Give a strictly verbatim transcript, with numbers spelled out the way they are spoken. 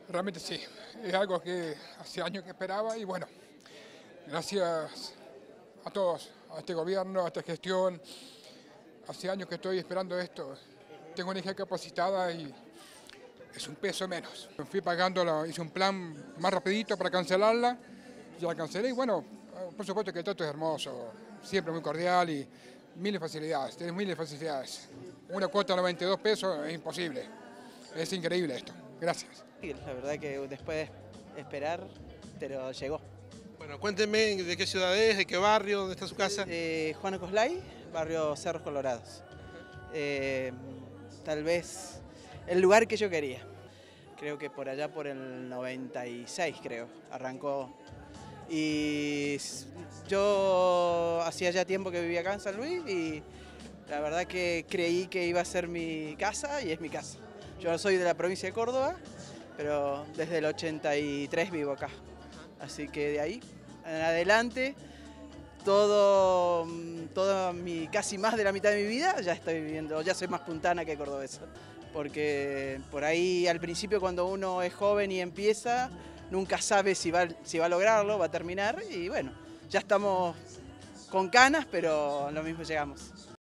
Realmente sí, es algo que hace años que esperaba y bueno, gracias a todos, a este gobierno, a esta gestión, hace años que estoy esperando esto. Tengo una hija capacitada y es un peso menos. Fui pagando, hice un plan más rapidito para cancelarla, ya la cancelé y bueno, por supuesto que el trato es hermoso, siempre muy cordial y miles de facilidades, tienes miles de facilidades. Una cuota de noventa y dos pesos es imposible, es increíble esto. Gracias. Y la verdad que después de esperar, pero llegó. Bueno, cuéntenme de qué ciudad es, de qué barrio, dónde está su casa. Eh, Juan Coslay, barrio Cerros Colorados. Eh, tal vez el lugar que yo quería. Creo que por allá por el noventa y seis, creo, arrancó. Y yo hacía ya tiempo que vivía acá en San Luis y la verdad que creí que iba a ser mi casa y es mi casa. Yo soy de la provincia de Córdoba, pero desde el ochenta y tres vivo acá. Así que de ahí en adelante, todo, todo mi, casi más de la mitad de mi vida ya estoy viviendo, ya soy más puntana que cordobesa. Porque por ahí al principio cuando uno es joven y empieza, nunca sabe si va, si va a lograrlo, va a terminar y bueno, ya estamos con canas, pero lo mismo llegamos.